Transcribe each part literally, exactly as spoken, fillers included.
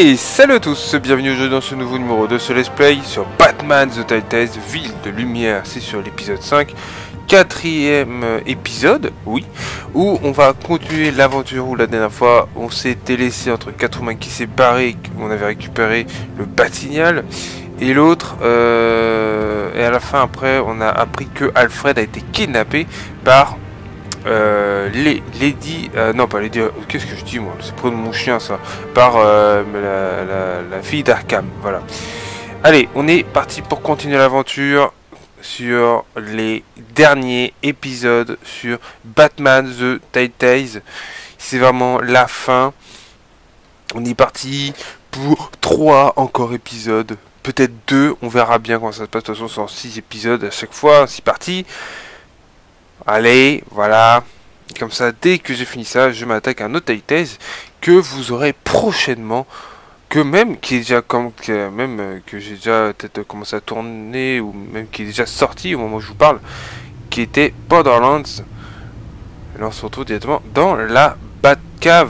Et salut à tous, bienvenue aujourd'hui dans ce nouveau numéro de ce Let's Play sur Batman The Telltale Ville de Lumière. C'est sur l'épisode cinq, quatrième épisode, oui, où on va continuer l'aventure où la dernière fois on s'était laissé entre Catwoman qui s'est barré, on avait récupéré le Bat-Signal, et l'autre, euh, et à la fin après on a appris que Alfred a été kidnappé par... Euh, les, Lady, euh, non pas Lady, qu'est-ce que je dis moi, c'est pour mon chien ça, par euh, la, la, la fille d'Arkham, voilà. Allez, on est parti pour continuer l'aventure sur les derniers épisodes sur Batman The Telltale. C'est vraiment la fin. On est parti pour trois encore épisodes, peut-être deux, on verra bien comment ça se passe. De toute façon, c'est en six épisodes à chaque fois, six parties. Allez, voilà. Comme ça, dès que j'ai fini ça, je m'attaque à un autre Telltale que vous aurez prochainement, que même qui est déjà comme que même que j'ai déjà peut-être commencé à tourner ou même qui est déjà sorti au moment où je vous parle, qui était Borderlands. Et là, on se retrouve directement dans la Batcave.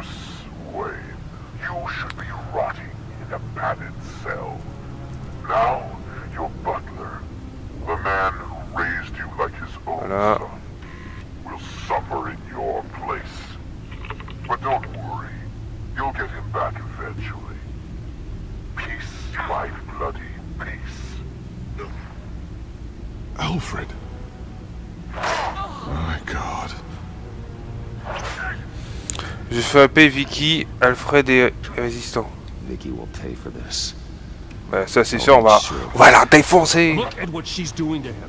Voilà. Will suffer in your place. But don't worry, you'll get him back eventually. Peace, my bloody peace. Alfred. My God. Je fais appeler Vicky, Alfred est résistant. Vicky will pay for this. Ouais, ça c'est sûr, on va, on va la défoncer. Look at what she's doing to him.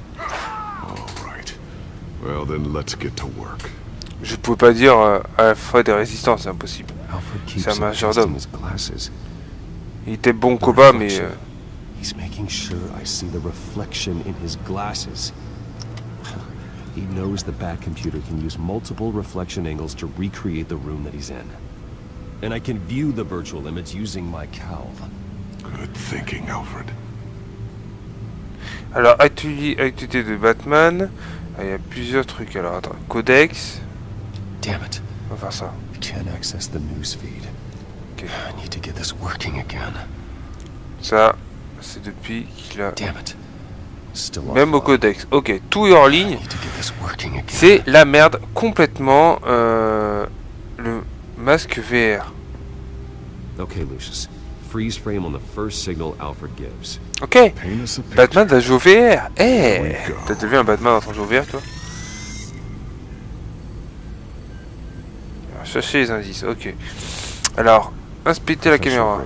Well, then let's get to work. Je pouvais pas dire euh, Alfred est résistant, c'est impossible. C'est un majordome. Il était bon combat, mais... Euh... He's making sure I see the reflection in his glasses. He knows the Bat computer can use multiple reflection angles to recreate the room that he's in. And I can view the virtual image using my cowl. Good thinking, Alfred. Alors, activité de Batman... Il y a plusieurs trucs. Alors, attends. Codex. Damn it. On va faire ça. I can't access the news feed. Okay. I need to get this working again. Ça, c'est depuis qu'il a... Damn it. Still Même au codex. Ok, tout est en ligne. C'est la merde complètement. Euh, le masque V R. Okay, Lucius. Freeze frame on the first signal Alfred gives. Ok, Batman va jouer au V R. Eh, hey, t'as déjà vu un Batman en train de jouer au V R, toi? Alors, chercher les indices, ok. Alors, inspecter la caméra.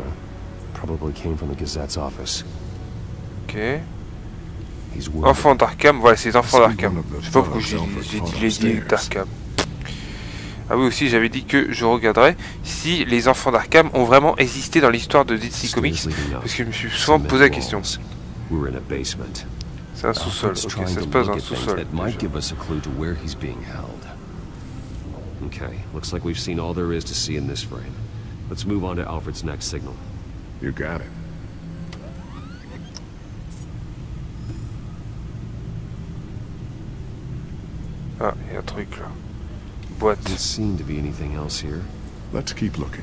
Ok. Enfants d'Arkham, voilà, c'est les enfants d'Arkham. Je sais pas pourquoi j'ai dit les dit d'Arkham. Ah oui, aussi j'avais dit que je regarderais si les enfants d'Arkham ont vraiment existé dans l'histoire de D C Comics, parce que je me suis souvent posé la question. C'est un sous-sol, ok, ça se passe dans un sous-sol. Okay, looks like we've seen all there is to see in this frame. Let's move on to Alfred's next signal. You got it. Ah, il y a un truc là. Boîte. Doesn't seem to be anything else here. Let's keep looking.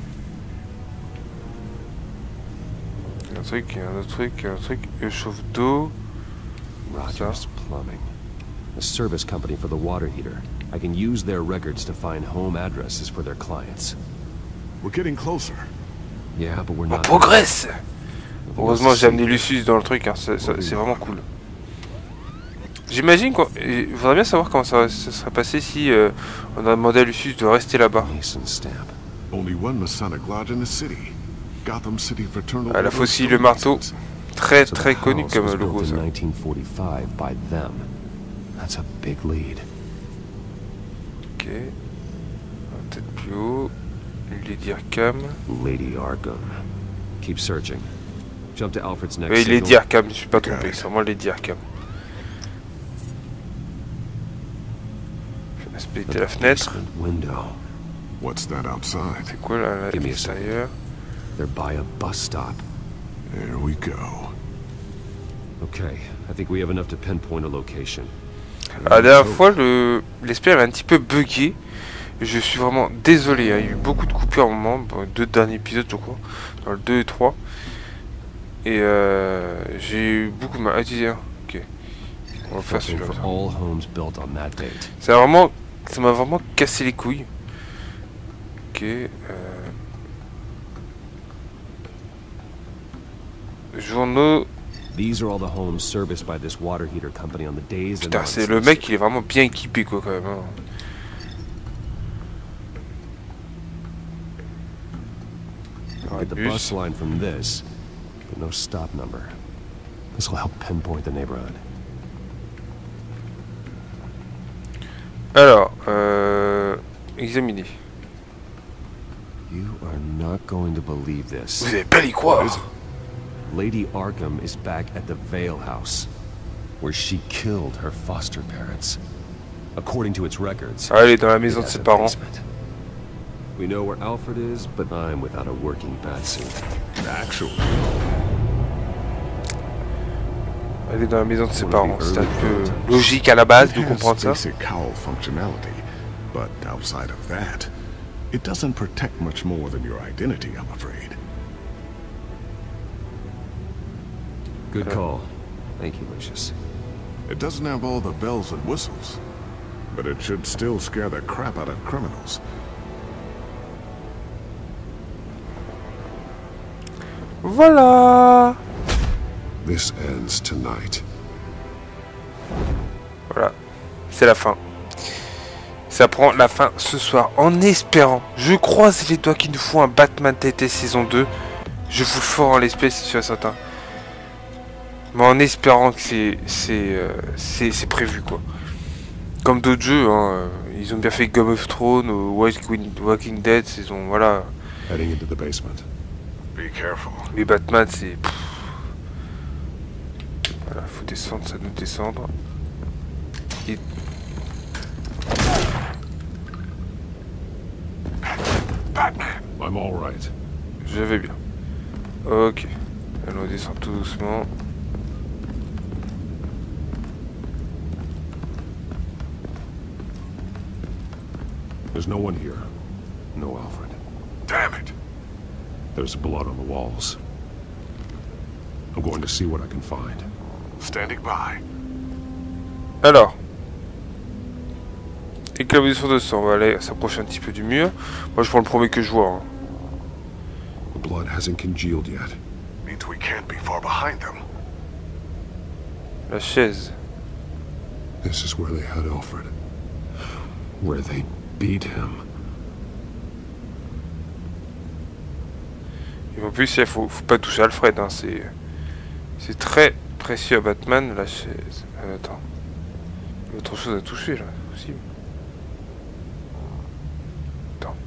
Il y a un truc, il y a un autre truc, il y a un truc. Le chauffe d'eau. Rogers Plumbing. A service company for the water heater. I can use their records to find home addresses for their clients. We're getting closer. Yeah, but we're On not. progresse. Heureusement, j'ai amené Lucius dans le truc, hein. C'est vraiment cool. J'imagine qu'on... Il faudrait bien savoir comment ça, ça serait passé si euh, on a demandé à Lucius de rester là-bas. Ah, la faucille, le marteau. Très très connu comme logo, ça. Ok. Peut-être plus haut. Lady Arkham. Lady Arkham. Keep searching. Jump to Alfred's next. Oui, Lady Arkham, je suis pas trompé, c'est vraiment Lady Arkham. Inspecter la fenêtre. C'est quoi là, à l'extérieur? They're by a bus stop. There we go. Okay, I think we have enough to pinpoint a location. La dernière fois, le l'esprit avait un petit peu bugué. Je suis vraiment désolé, hein. Il y a eu beaucoup de coupures à un moment, dans les deux derniers épisodes je crois, dans le deux et trois. Et euh, j'ai eu beaucoup de mal. Ah, tiens, ok. On va faire celui-là. Ça vraiment, ça m'a vraiment cassé les couilles. Ok. Euh... Journaux. Putain, c'est le mec, il est vraiment bien équipé quoi quand même. Hein. Get the bus line from this, but no stop number. This will help pinpoint the neighborhood. Alors, euh, examiner. You are not going to believe this. Vous avez pas y croire. Lady Arkham is back at the Vale House, where she killed her foster parents. According to its records, ah, elle est dans la maison de ses parents. We know where Alfred is, but I'm without a working batsuit. Actually, elle est dans la maison de ses parents. C'est un peu logique à la base de comprendre ça. basic cowl functionality, but outside of that, it doesn't protect much more than your identity, I'm afraid. Good call. Thank you, Lucius. It doesn't have all the bells and whistles, but it should still scare the crap out of criminals. Voilà. This ends tonight. Voilà, c'est la fin. Ça prend la fin ce soir, en espérant. Je croise les doigts qu'il nous faut un Batman T T saison deux. Je vous le ferai en l'espèce, c'est sûr et certain. Mais en espérant que c'est c'est euh, c'est prévu quoi. Comme d'autres jeux, hein, ils ont bien fait Game of Thrones ou Walking Dead, saison voilà. Heading into the basement. Be careful. Les Batman, c'est... Voilà, faut descendre, ça doit descendre. Et... Batman. I'm all right. Je vais bien. Ok. Allons, on descend tout doucement. There's no one here. No Alfred. Damn it. There's blood on the walls. I'm going to see what I can find. Standing by. Alors. Éclaboussure de sang. On va aller s'approcher un petit peu du mur. Moi, je prends le premier que je vois. Hein. The blood hasn't congealed yet. Means we can't be far behind them. La chaise. This is where they had Alfred. Where they beat him. Et en plus, il faut, faut pas toucher Alfred. Hein. C'est c'est très précieux à Batman. La chaise. Euh, attends. Il y a autre chose à toucher là. C'est possible. Attends.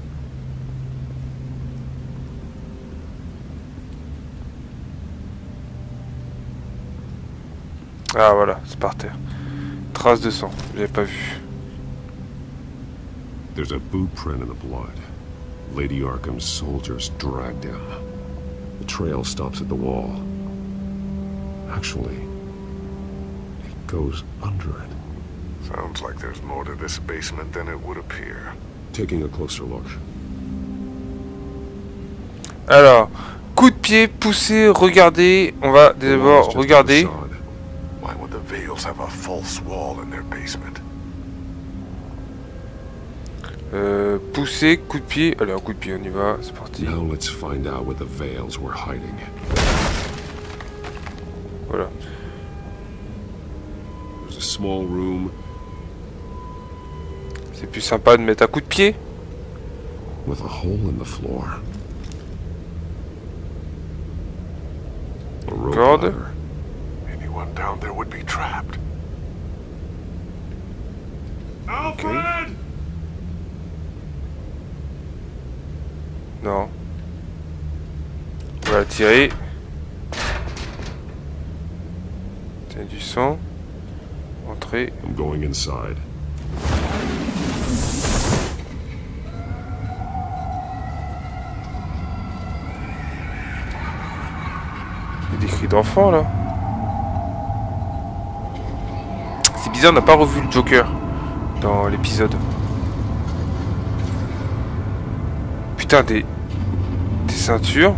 Ah voilà, c'est par terre. Trace de sang. J'avais pas vu. There's a boot print in the blood. Lady Arkham's soldiers dragged him. The trail stops at the wall. Actually, it goes under it. Sounds like there's more to this basement than it would appear. Taking a closer look. Alors, coup de pied, poussé, regardez. On va d'abord regarder. Why would the Vales have a false wall in their basement? Euh, pousser, coup de pied. Allez, un coup de pied, on y va, c'est parti. Now let's find out where the Vales were hiding. Voilà. There's a small room. C'est plus sympa de mettre un coup de pied. With a hole in the floor. A rope Corde. ladder. Anyone down there would be trapped. Alfred! Okay. Non. On va la tirer. Tiens du sang. Entrer. I'm going inside. Il y a des cris d'enfants là. C'est bizarre, on n'a pas revu le Joker dans l'épisode. putain, des... Des ceintures.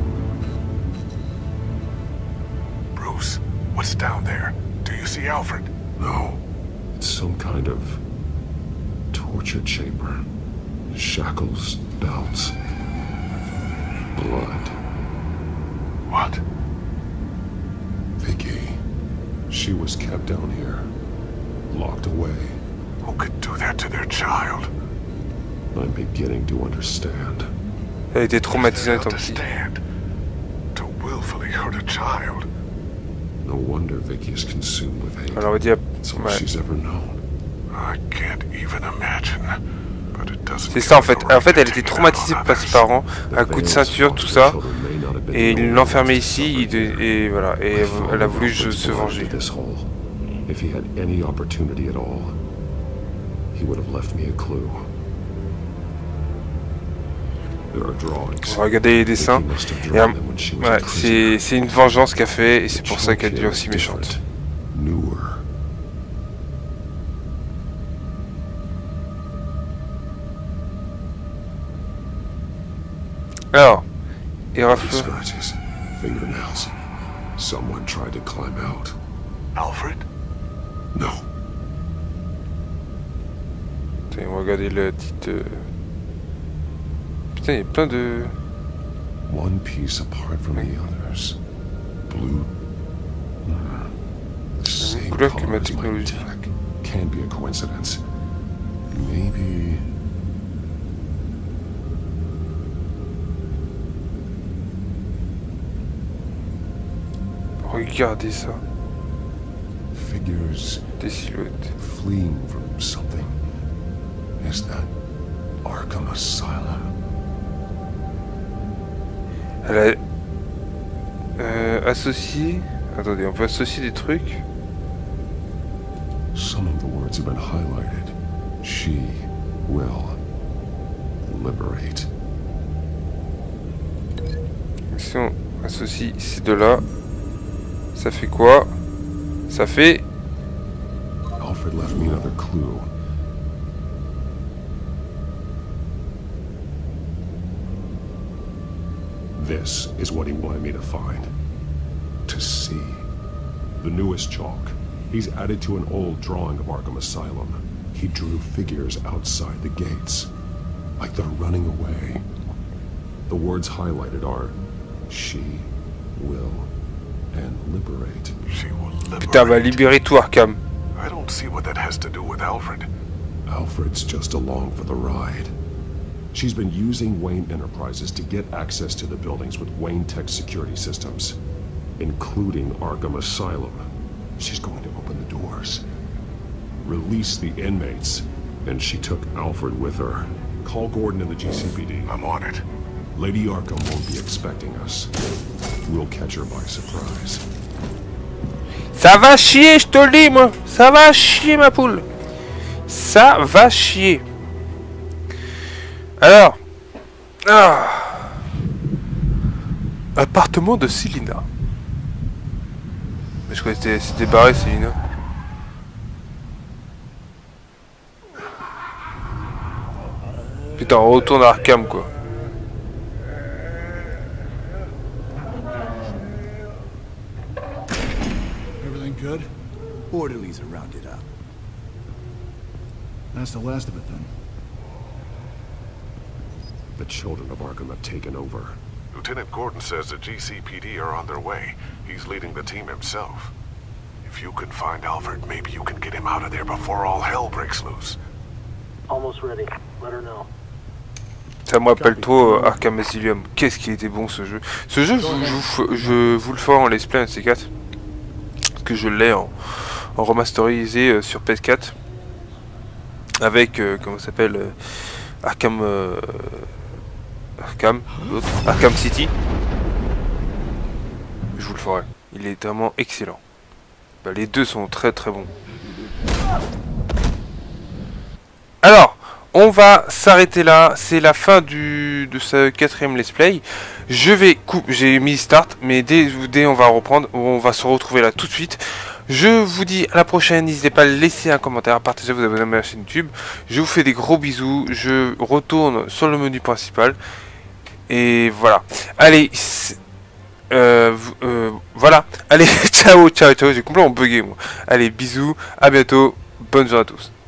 Bruce, what's down there? Do you see Alfred? No. It's some kind of torture chamber. Shackles, belts, blood. What? Vicky. She was kept down here. Locked away. Who could do that to their child? I'm beginning to understand. Elle a été traumatisée en étant petit. Understand? To willfully hurt a child. No wonder Vicky is consumed with hate. Alors on va dire... It's all Ouais. she's ever known. I can't even imagine. But it doesn't. C'est ça en fait. En fait, elle était traumatisée par ses parents, à coup de ceinture, tout ça. Et il l'enfermait ici, il de- et voilà. Et elle, elle a voulu je- se venger. If he had any opportunity at all, he would have left me a clue. There are drawings. Regardez les dessins. Vicky must have Et, drawn euh, them when she was ouais, a c'est prisoner. c'est une vengeance qu'elle fait, et c'est The pour ça qu'elle chalk devient here aussi is méchante. different, newer. Alors, et rafle. Scratches, fingernails. Someone tried to climb out. Alfred? No. Putain, on va regarder la petite. euh, Putain, il y a plein de. One piece apart from the others. Blue. Hmm. The same couleur que color ma as my technologie. tech. Can't be a coincidence. Maybe. Regardez ça. Figures Des silhouettes. fleeing from something. Is that Arkham Asylum? Elle a. Euh, associé. Attendez, on peut associer des trucs. Some of the words have been highlighted. She will liberate. Si on associe ces deux-là, ça fait quoi? Ça fait. Alfred left me another clue. This is what he wanted me to find. To see. The newest chalk. He's added to an old drawing of Arkham Asylum. He drew figures outside the gates. Like they're running away. The words highlighted are she will and liberate. She will liberate. Putain, va libérer tout Arkham. I don't see what that has to do with Alfred. Alfred's just along for the ride. She's been using Wayne Enterprises to get access to the buildings with Wayne Tech security systems, including Arkham Asylum. She's going to open the doors, release the inmates, and she took Alfred with her. Call Gordon and the G C P D. I'm on it. Lady Arkham won't be expecting us. We'll catch her by surprise. Ça va chier, je te le dis, moi. Ça va chier, ma poule. Ça va chier. Alors. Ah. Appartement de Selina. Mais je crois que c'était c'était barré, Selina. Putain, on retourne à Arkham, quoi. Everything good? Orderlies are rounded up. That's the last of it then. The children of Arkham have taken over. Lieutenant Gordon says the G C P D are on their way. He's leading the team himself. If you can find Alfred, maybe you can get him out of there before all hell breaks loose. Almost ready. Let her know. Ça me rappelle trop euh, Arkham Asylum. Qu'est-ce qui était bon ce jeu. Ce jeu, je, je, je vous le ferai en let's play, un de ces quatre. Parce que je l'ai en, en remasterisé euh, sur P S quatre. Avec, euh, comment ça s'appelle euh, Arkham... Euh, Arkham, l'autre, Arkham City. Je vous le ferai. Il est vraiment excellent. Bah, les deux sont très très bons. Alors, on va s'arrêter là. C'est la fin du de ce quatrième let's play. Je vais couper. J'ai mis start, mais dès, dès on va reprendre, on va se retrouver là tout de suite. Je vous dis à la prochaine, n'hésitez pas à laisser un commentaire, partager, vous abonner à ma chaîne YouTube. Je vous fais des gros bisous, je retourne sur le menu principal. Et voilà. Allez, euh, euh, voilà. Allez, ciao, ciao, ciao, j'ai complètement bugué moi. Allez, bisous, à bientôt, bonne journée à tous.